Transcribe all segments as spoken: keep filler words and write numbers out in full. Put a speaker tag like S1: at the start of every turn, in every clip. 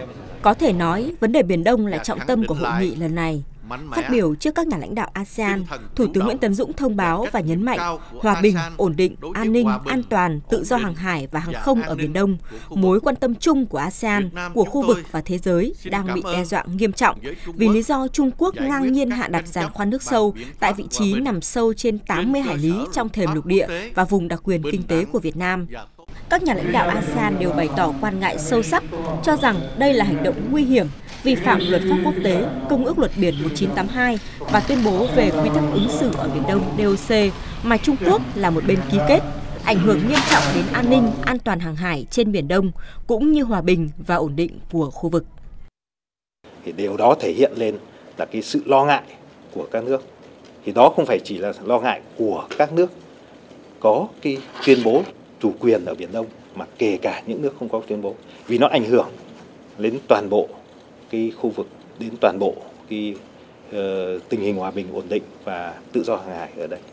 S1: Có thể nói, vấn đề Biển Đông là trọng tâm của hội nghị lần này. Phát biểu trước các nhà lãnh đạo a sê an, Thủ tướng Nguyễn Tấn Dũng thông báo và nhấn mạnh hòa bình, ổn định, an ninh, an toàn, tự do hàng hải và hàng không ở Biển Đông, mối quan tâm chung của a sê an, của khu vực và thế giới đang bị đe dọa nghiêm trọng vì lý do Trung Quốc ngang nhiên hạ đặt giàn khoan nước sâu tại vị trí nằm sâu trên tám mươi hải lý trong thềm lục địa và vùng đặc quyền kinh tế của Việt Nam. Các nhà lãnh đạo a sê an đều bày tỏ quan ngại sâu sắc, cho rằng đây là hành động nguy hiểm, vi phạm luật pháp quốc tế, Công ước Luật Biển một nghìn chín trăm tám mươi hai và tuyên bố về quy tắc ứng xử ở Biển Đông đê ô xê mà Trung Quốc là một bên ký kết, ảnh hưởng nghiêm trọng đến an ninh, an toàn hàng hải trên Biển Đông, cũng như hòa bình và ổn định của khu vực.
S2: Thì điều đó thể hiện lên là cái sự lo ngại của các nước. Thì đó không phải chỉ là lo ngại của các nước có cái tuyên bố chủ quyền ở Biển Đông, mà kể cả những nước không có tuyên bố, vì nó ảnh hưởng đến toàn bộ cái khu vực, đến toàn bộ cái uh, tình hình hòa bình, ổn định và tự do hàng hải ở đây.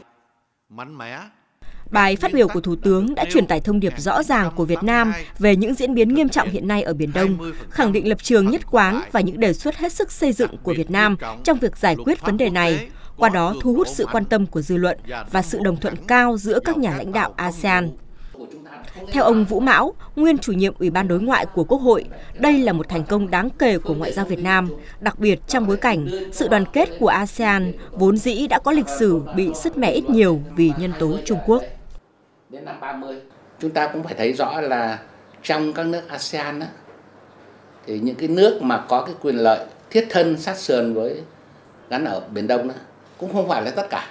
S1: Bài phát biểu của Thủ tướng đã truyền tải thông điệp rõ ràng của Việt Nam về những diễn biến nghiêm trọng hiện nay ở Biển Đông, khẳng định lập trường nhất quán và những đề xuất hết sức xây dựng của Việt Nam trong việc giải quyết vấn đề này, qua đó thu hút sự quan tâm của dư luận và sự đồng thuận cao giữa các nhà lãnh đạo a sê an. Theo ông Vũ Mão, nguyên chủ nhiệm Ủy ban Đối ngoại của Quốc hội, đây là một thành công đáng kể của ngoại giao Việt Nam, đặc biệt trong bối cảnh sự đoàn kết của a sê an vốn dĩ đã có lịch sử bị sứt mẻ ít nhiều vì nhân tố Trung Quốc.
S3: Đến năm ba mươi, chúng ta cũng phải thấy rõ là trong các nước a sê an, thì những cái nước mà có cái quyền lợi thiết thân sát sườn với gắn ở Biển Đông đó, cũng không phải là tất cả.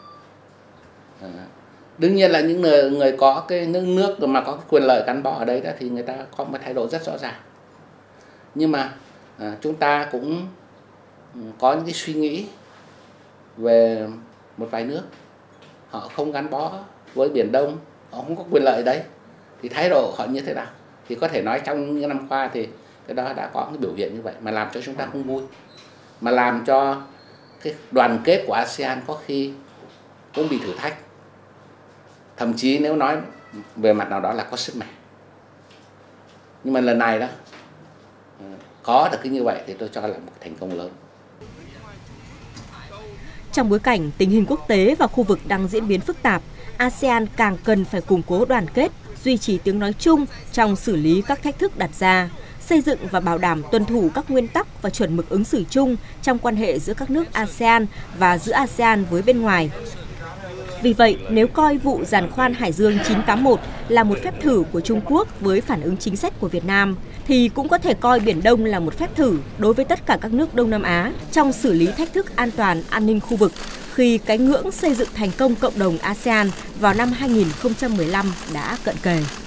S3: Đương nhiên là những người, người có cái nước, nước mà có cái quyền lợi gắn bó ở đây đó, thì người ta có một thái độ rất rõ ràng. Nhưng mà à, chúng ta cũng có những cái suy nghĩ về một vài nước họ không gắn bó với Biển Đông, họ không có quyền lợi ở đấy, thì thái độ của họ như thế nào? Thì có thể nói trong những năm qua thì cái đó đã có cái biểu hiện như vậy, mà làm cho chúng ta không vui, mà làm cho cái đoàn kết của a sê an có khi cũng bị thử thách. Thậm chí nếu nói về mặt nào đó là có sức mẻ. Nhưng mà lần này đó, có được cái như vậy thì tôi cho là một thành công lớn.
S1: Trong bối cảnh tình hình quốc tế và khu vực đang diễn biến phức tạp, a sê an càng cần phải củng cố đoàn kết, duy trì tiếng nói chung trong xử lý các thách thức đặt ra, xây dựng và bảo đảm tuân thủ các nguyên tắc và chuẩn mực ứng xử chung trong quan hệ giữa các nước a sê an và giữa a sê an với bên ngoài. Vì vậy, nếu coi vụ giàn khoan Hải Dương chín tám mốt là một phép thử của Trung Quốc với phản ứng chính sách của Việt Nam, thì cũng có thể coi Biển Đông là một phép thử đối với tất cả các nước Đông Nam Á trong xử lý thách thức an toàn, an ninh khu vực, khi cái ngưỡng xây dựng thành công cộng đồng a sê an vào năm hai nghìn không trăm mười lăm đã cận kề.